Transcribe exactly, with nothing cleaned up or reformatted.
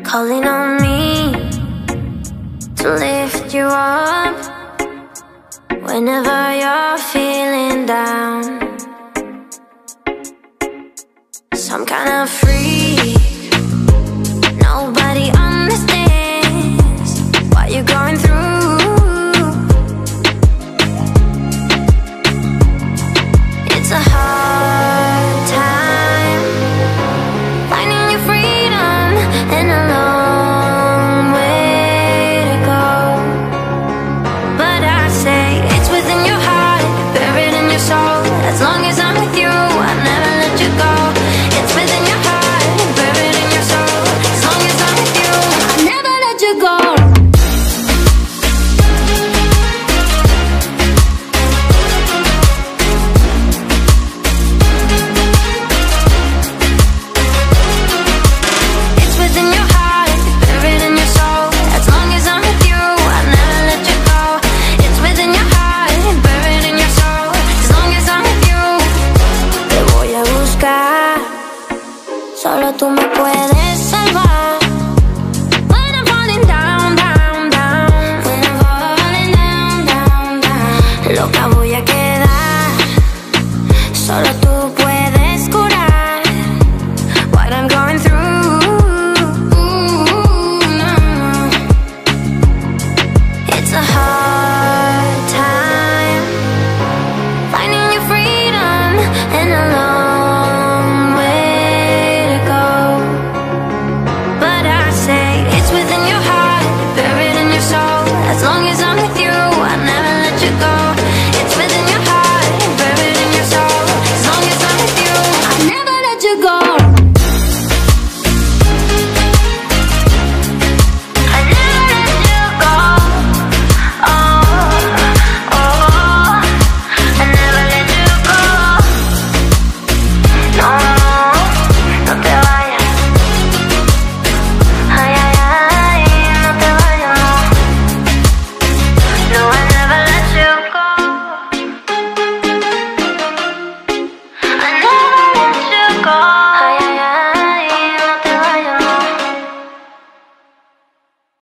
calling on me to lift you up whenever you're feeling down. Some kind of freak, nobody understands what you're going through. It's a hard time finding your freedom and a long way to go. But I say it's within your heart, buried in your soul. As long as I'm with you, I'll never let you go. It's within your heart, buried in your soul. As long as I'm with you, I'll never let you go. Solo tú me puedes salvar. When I'm falling down, down, down. When I'm falling down, down, down. Loca.